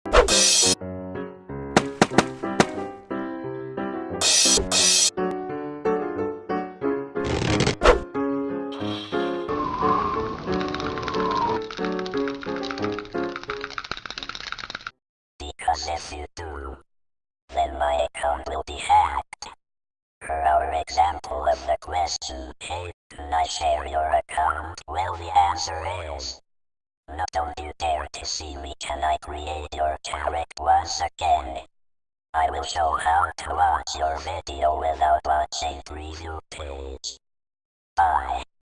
Because if you do, then my account will be hacked. For our example of the question, hey, can I share your account? Well, the answer is no. Don't you dare to see me. Can I create your character once again? I will show how to watch your video without watching preview page. Bye.